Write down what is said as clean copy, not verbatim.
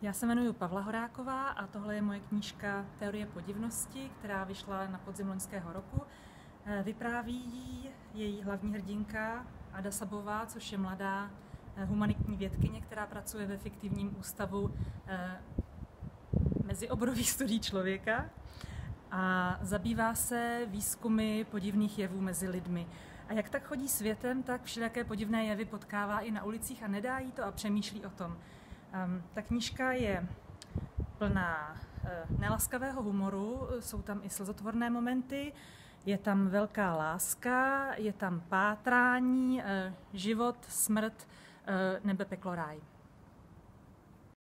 Já se jmenuji Pavla Horáková a tohle je moje knížka Teorie podivnosti, která vyšla na podzim loňského roku. Vypráví ji její hlavní hrdinka Ada Sabová, což je mladá humanitní vědkyně, která pracuje ve fiktivním ústavu mezioborových studií člověka a zabývá se výzkumy podivných jevů mezi lidmi. A jak tak chodí světem, tak všelijaké podivné jevy potkává i na ulicích a nedá jí to a přemýšlí o tom. Ta knížka je plná nelaskavého humoru, jsou tam i slzotvorné momenty, je tam velká láska, je tam pátrání, život, smrt, nebe, peklo, ráj.